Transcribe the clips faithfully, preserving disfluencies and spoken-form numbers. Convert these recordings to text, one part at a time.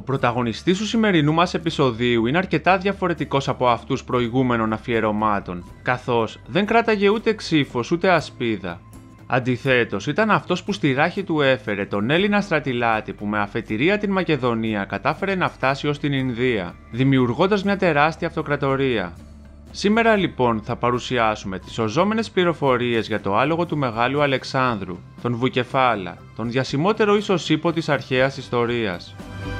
πρωταγωνιστής του σημερινού μας επεισοδίου είναι αρκετά διαφορετικός από αυτούς προηγούμενων αφιερωμάτων, καθώς δεν κράταγε ούτε ξύφος ούτε ασπίδα. Αντιθέτως, ήταν αυτός που στη ράχη του έφερε τον Έλληνα στρατηλάτη που με αφετηρία την Μακεδονία κατάφερε να φτάσει ως την Ινδία, δημιουργώντας μια τεράστια αυτοκρατορία. Σήμερα λοιπόν θα παρουσιάσουμε τις οζόμενες πληροφορίες για το άλογο του Μεγάλου Αλεξάνδρου, τον Βουκεφάλα, τον διασημότερο ίσως ύπο της αρχαίας ιστορίας.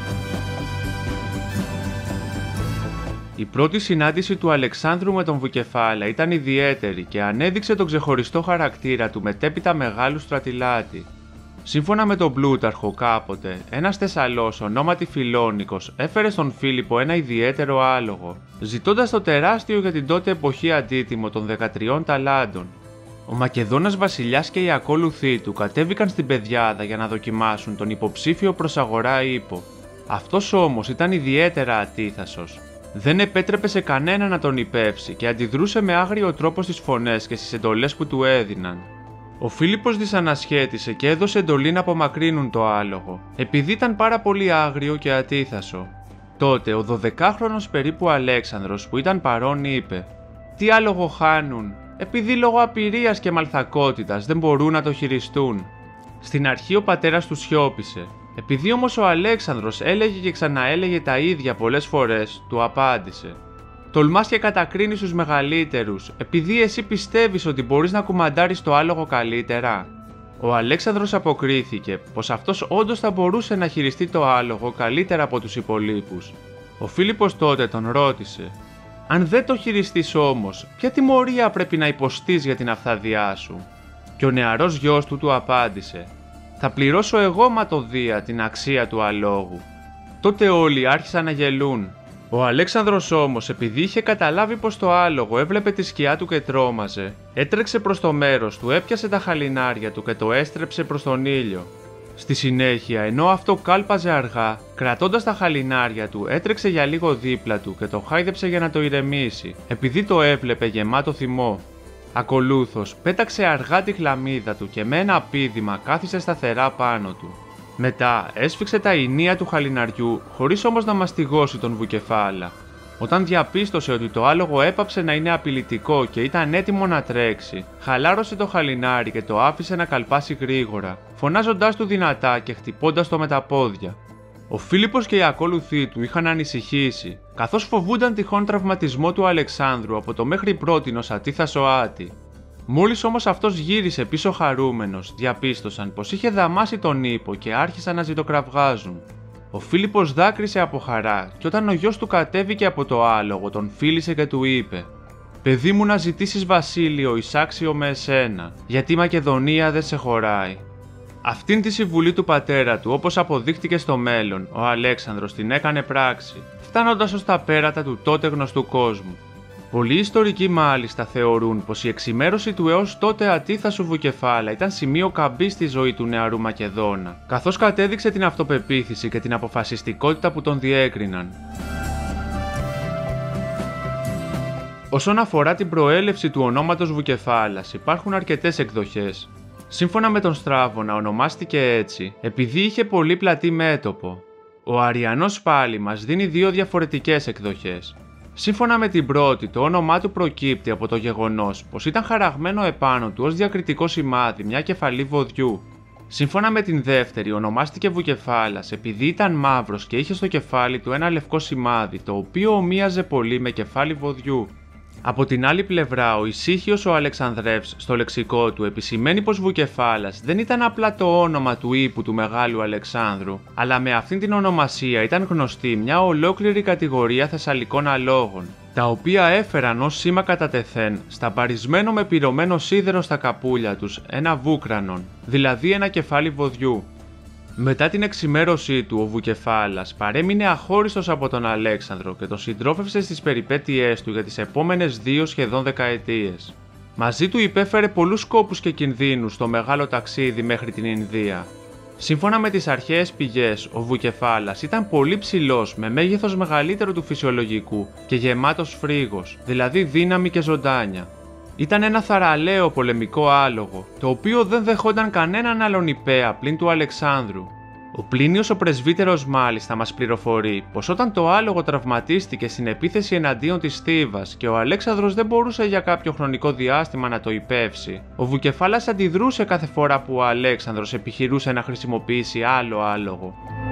Η πρώτη συνάντηση του Αλεξάνδρου με τον Βουκεφάλα ήταν ιδιαίτερη και ανέδειξε τον ξεχωριστό χαρακτήρα του μετέπειτα μεγάλου στρατηλάτη. Σύμφωνα με τον Πλούταρχο, κάποτε, ένας Θεσσαλός ονόματι Φιλόνικος έφερε στον Φίλιππο ένα ιδιαίτερο άλογο, ζητώντας το τεράστιο για την τότε εποχή αντίτιμο των δεκατριών ταλάντων. Ο Μακεδόνας βασιλιάς και οι ακόλουθοί του κατέβηκαν στην Πεδιάδα για να δοκιμάσουν τον υποψήφιο προς αγορά ύπο. Αυτός όμως ήταν ιδιαίτερα ατίθασος. Δεν επέτρεπε σε κανένα να τον υπεύσει και αντιδρούσε με άγριο τρόπο στις φωνές και στις εντολές που του έδιναν. Ο Φίλιππος δυσανασχέτισε και έδωσε εντολή να απομακρύνουν το άλογο, επειδή ήταν πάρα πολύ άγριο και ατίθασο. Τότε ο δωδεκάχρονος περίπου Αλέξανδρος που ήταν παρόν είπε «Τι άλογο χάνουν, επειδή λόγω απειρίας και μαλθακότητας δεν μπορούν να το χειριστούν». Στην αρχή ο πατέρας του σιώπησε. Επειδή όμως ο Αλέξανδρος έλεγε και ξαναέλεγε τα ίδια πολλές φορές, του απάντησε «Τολμάς και κατακρίνεις τους μεγαλύτερους, επειδή εσύ πιστεύεις ότι μπορείς να κουμαντάρεις το άλογο καλύτερα». Ο Αλέξανδρος αποκρίθηκε πως αυτός όντως θα μπορούσε να χειριστεί το άλογο καλύτερα από τους υπολείπους. Ο Φίλιππος τότε τον ρώτησε «Αν δεν το χειριστείς όμως, ποια τιμωρία πρέπει να υποστείς για την αυθαδειά σου?» Και ο νεαρός γιος του του απάντησε «Θα πληρώσω εγώ ματοδία την αξία του αλόγου». Τότε όλοι άρχισαν να γελούν. Ο Αλέξανδρος όμως, επειδή είχε καταλάβει πως το άλογο έβλεπε τη σκιά του και τρόμαζε, έτρεξε προς το μέρος του, έπιασε τα χαλινάρια του και το έστρεψε προς τον ήλιο. Στη συνέχεια, ενώ αυτό κάλπαζε αργά, κρατώντας τα χαλινάρια του, έτρεξε για λίγο δίπλα του και το χάιδεψε για να το ηρεμήσει, επειδή το έβλεπε γεμάτο θυμό. Ακολούθως, πέταξε αργά τη χλαμίδα του και με ένα πήδημα κάθισε σταθερά πάνω του. Μετά έσφιξε τα ηνία του χαλιναριού, χωρίς όμως να μαστιγώσει τον Βουκεφάλα. Όταν διαπίστωσε ότι το άλογο έπαψε να είναι απειλητικό και ήταν έτοιμο να τρέξει, χαλάρωσε το χαλινάρι και το άφησε να καλπάσει γρήγορα, φωνάζοντάς του δυνατά και χτυπώντας το με τα πόδια. Ο Φίλιππος και οι ακόλουθοί του είχαν ανησυχήσει, καθώς φοβούνταν τυχόν τραυματισμό του Αλεξάνδρου από το μέχρι πρότινος ατίθασο άτι. Μόλις όμως αυτός γύρισε πίσω χαρούμενος, διαπίστωσαν πως είχε δαμάσει τον ύπο και άρχισαν να ζητοκραυγάζουν. Ο Φίλιππος δάκρυσε από χαρά και όταν ο γιος του κατέβηκε από το άλογο τον φίλησε και του είπε «Παιδί μου, να ζητήσεις βασίλειο εισάξιο με εσένα, γιατί η Μακεδονία δεν σε χωράει». Αυτήν τη συμβουλή του πατέρα του, όπως αποδείχτηκε στο μέλλον, ο Αλέξανδρος την έκανε πράξη, φτάνοντας ως τα πέρατα του τότε γνωστού κόσμου. Πολλοί ιστορικοί μάλιστα θεωρούν πως η εξημέρωση του έως τότε ατίθασου Βουκεφάλα ήταν σημείο καμπής στη ζωή του νεαρού Μακεδόνα, καθώς κατέδειξε την αυτοπεποίθηση και την αποφασιστικότητα που τον διέκριναν. Όσον αφορά την προέλευση του ονόματος Βουκεφάλας, υπάρχουν αρκετές εκδοχές. Σύμφωνα με τον Στράβωνα ονομάστηκε έτσι επειδή είχε πολύ πλατή μέτωπο. Ο Αριανός πάλι μας δίνει δύο διαφορετικές εκδοχές. Σύμφωνα με την πρώτη, το όνομά του προκύπτει από το γεγονός πως ήταν χαραγμένο επάνω του ως διακριτικό σημάδι μια κεφαλή βοδιού. Σύμφωνα με την δεύτερη, ονομάστηκε Βουκεφάλας επειδή ήταν μαύρος και είχε στο κεφάλι του ένα λευκό σημάδι, το οποίο ομοίαζε πολύ με κεφάλι βοδιού. Από την άλλη πλευρά, ο ησύχιος ο Αλεξανδρεύς στο λεξικό του επισημαίνει πως Βουκεφάλας δεν ήταν απλά το όνομα του ύπου του Μεγάλου Αλεξάνδρου, αλλά με αυτήν την ονομασία ήταν γνωστή μια ολόκληρη κατηγορία θεσσαλικών αλόγων, τα οποία έφεραν ως σήμα κατά τεθέν, σταμπαρισμένο με πυρωμένο σίδερο στα καπούλια τους, ένα βούκρανον, δηλαδή ένα κεφάλι βοδιού. Μετά την εξημέρωσή του, ο Βουκεφάλας παρέμεινε αχώριστος από τον Αλέξανδρο και τον συντρόφευσε στις περιπέτειές του για τις επόμενες δύο σχεδόν δεκαετίες. Μαζί του υπέφερε πολλούς κόπους και κινδύνους στο μεγάλο ταξίδι μέχρι την Ινδία. Σύμφωνα με τις αρχαίες πηγές, ο Βουκεφάλας ήταν πολύ ψηλός με μέγεθος μεγαλύτερο του φυσιολογικού και γεμάτος φρίγος, δηλαδή δύναμη και ζωντάνια. Ήταν ένα θαραλέο πολεμικό άλογο, το οποίο δεν δεχόταν κανέναν άλλον υπέα πλην του Αλεξάνδρου. Ο Πλίνιος ο πρεσβύτερος μάλιστα μας πληροφορεί πως όταν το άλογο τραυματίστηκε στην επίθεση εναντίον της Θήβας και ο Αλέξανδρος δεν μπορούσε για κάποιο χρονικό διάστημα να το υπεύσει, ο Βουκεφάλας αντιδρούσε κάθε φορά που ο Αλέξανδρος επιχειρούσε να χρησιμοποιήσει άλλο άλογο.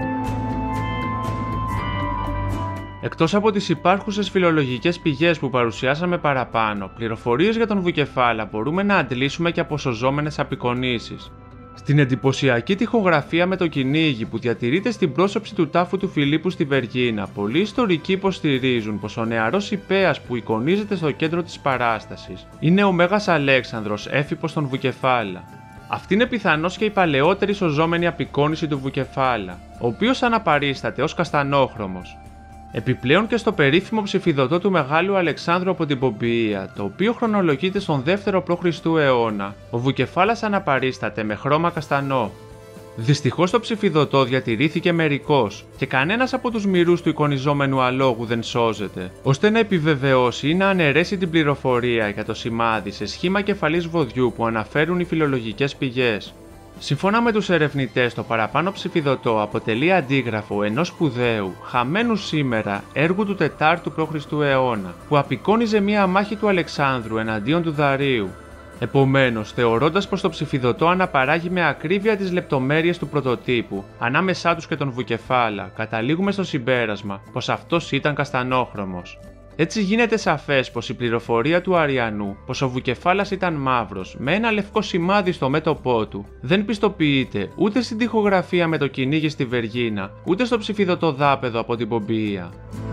Εκτός από τις υπάρχουσες φιλολογικές πηγές που παρουσιάσαμε παραπάνω, πληροφορίες για τον Βουκεφάλα μπορούμε να αντλήσουμε και από σωζόμενες απεικονίσεις. Στην εντυπωσιακή τοιχογραφία με το κυνήγι που διατηρείται στην πρόσωψη του τάφου του Φιλίππου στη Βεργίνα, πολλοί ιστορικοί υποστηρίζουν πως ο νεαρός Ιππέας που εικονίζεται στο κέντρο της παράστασης είναι ο Μέγας Αλέξανδρος, έφηπος στον Βουκεφάλα. Αυτή είναι πιθανώς και η παλαιότερη σωζόμενη απεικόνιση του Βουκεφάλα, ο οποίος αναπαρίσταται ως καστανόχρωμος. Επιπλέον και στο περίφημο ψηφιδωτό του Μεγάλου Αλεξάνδρου από την Πομπιεία, το οποίο χρονολογείται στον δεύτερο π.Χ. αιώνα, ο Βουκεφάλας αναπαρίσταται με χρώμα καστανό. Δυστυχώς το ψηφιδωτό διατηρήθηκε μερικώς και κανένας από τους μυρούς του εικονιζόμενου αλόγου δεν σώζεται, ώστε να επιβεβαιώσει ή να αναιρέσει την πληροφορία για το σημάδι σε σχήμα κεφαλής βοδιού που αναφέρουν οι φιλολογικές πηγές. Σύμφωνα με τους ερευνητές, το παραπάνω ψηφιδωτό αποτελεί αντίγραφο ενός σπουδαίου, χαμένου σήμερα, έργου του τετάρτου π.Χ. αιώνα, που απεικόνιζε μία μάχη του Αλεξάνδρου εναντίον του Δαρίου. Επομένως, θεωρώντας πως το ψηφιδωτό αναπαράγει με ακρίβεια τις λεπτομέρειες του πρωτοτύπου, ανάμεσά τους και τον Βουκεφάλα, καταλήγουμε στο συμπέρασμα πως αυτός ήταν καστανόχρωμος. Έτσι γίνεται σαφές πως η πληροφορία του Αριανού πως ο Βουκεφάλας ήταν μαύρος με ένα λευκό σημάδι στο μέτωπό του δεν πιστοποιείται ούτε στην τοιχογραφία με το κυνήγι στη Βεργίνα, ούτε στο ψηφιδωτό δάπεδο από την Πομπιεία.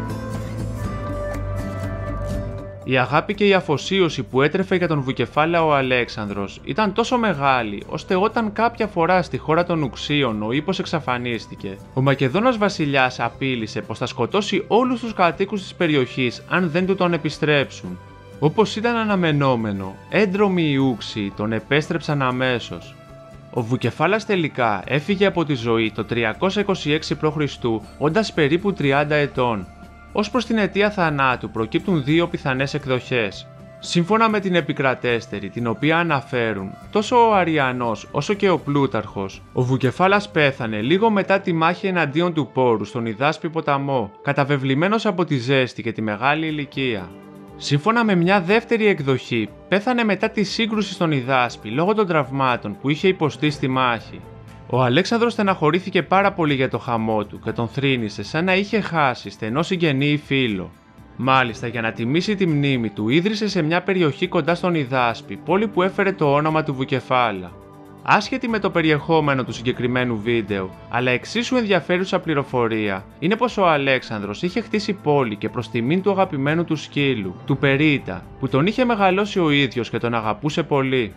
Η αγάπη και η αφοσίωση που έτρεφε για τον Βουκεφάλα ο Αλέξανδρος ήταν τόσο μεγάλη, ώστε όταν κάποια φορά στη χώρα των Ουξίων ο ύπος εξαφανίστηκε, ο Μακεδόνας βασιλιάς απείλησε πως θα σκοτώσει όλους τους κατοίκους της περιοχής αν δεν του τον επιστρέψουν. Όπως ήταν αναμενόμενο, έντρομοι οι Ούξιοι τον επέστρεψαν αμέσως. Ο Βουκεφάλας τελικά έφυγε από τη ζωή το τριακόσια είκοσι έξι π.Χ. όντας περίπου τριάντα ετών. Ως προς την αιτία θανάτου προκύπτουν δύο πιθανές εκδοχές. Σύμφωνα με την επικρατέστερη, την οποία αναφέρουν τόσο ο Αριανός όσο και ο Πλούταρχος, ο Βουκεφάλας πέθανε λίγο μετά τη μάχη εναντίον του Πόρου στον Ιδάσπη ποταμό, καταβεβλημένος από τη ζέστη και τη μεγάλη ηλικία. Σύμφωνα με μια δεύτερη εκδοχή, πέθανε μετά τη σύγκρουση στον Ιδάσπη λόγω των τραυμάτων που είχε υποστεί στη μάχη. Ο Αλέξανδρος στεναχωρήθηκε πάρα πολύ για το χαμό του και τον θρήνησε σαν να είχε χάσει στενό συγγενή ή φίλο. Μάλιστα, για να τιμήσει τη μνήμη του, ίδρυσε σε μια περιοχή κοντά στον Ιδάσπη, πόλη που έφερε το όνομα του Βουκεφάλα. Άσχετη με το περιεχόμενο του συγκεκριμένου βίντεο, αλλά εξίσου ενδιαφέρουσα πληροφορία, είναι πως ο Αλέξανδρος είχε χτίσει πόλη και προς τιμήν του αγαπημένου του σκύλου, του Περίτα, που τον είχε μεγαλώσει ο ίδιος και τον αγαπούσε πολύ.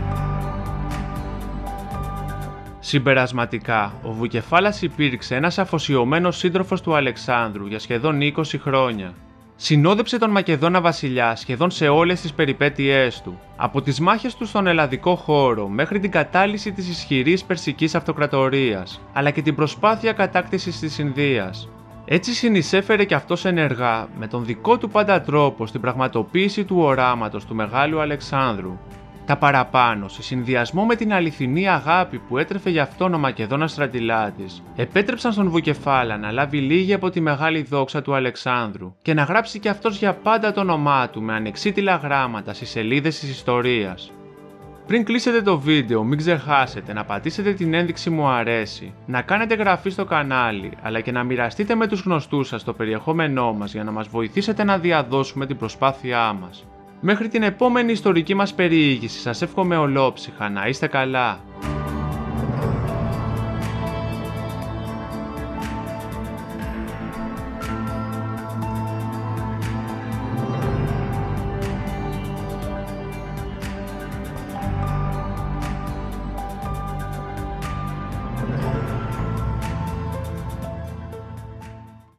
Συμπερασματικά, ο Βουκεφάλας υπήρξε ένας αφοσιωμένος σύντροφος του Αλεξάνδρου για σχεδόν είκοσι χρόνια. Συνόδεψε τον Μακεδόνα βασιλιά σχεδόν σε όλες τις περιπέτειές του, από τις μάχες του στον ελλαδικό χώρο μέχρι την κατάλυση της ισχυρής περσικής αυτοκρατορίας, αλλά και την προσπάθεια κατάκτησης της Ινδίας. Έτσι συνεισέφερε και αυτός ενεργά, με τον δικό του πάντα τρόπο, στην πραγματοποίηση του οράματος του Μεγάλου Αλεξάνδρου. Τα παραπάνω, σε συνδυασμό με την αληθινή αγάπη που έτρεφε για αυτόν ο Μακεδόνας στρατηλάτης, επέτρεψαν στον Βουκεφάλα να λάβει λίγη από τη μεγάλη δόξα του Αλεξάνδρου και να γράψει και αυτός για πάντα το όνομά του με ανεξίτηλα γράμματα στις σελίδες της ιστορίας. Πριν κλείσετε το βίντεο, μην ξεχάσετε να πατήσετε την ένδειξη μου αρέσει, να κάνετε εγγραφή στο κανάλι, αλλά και να μοιραστείτε με τους γνωστούς σας το περιεχόμενό μας για να μας βοηθήσετε να διαδώσουμε την προσπάθειά μας. Μέχρι την επόμενη ιστορική μας περιήγηση σας εύχομαι ολόψυχα να είστε καλά.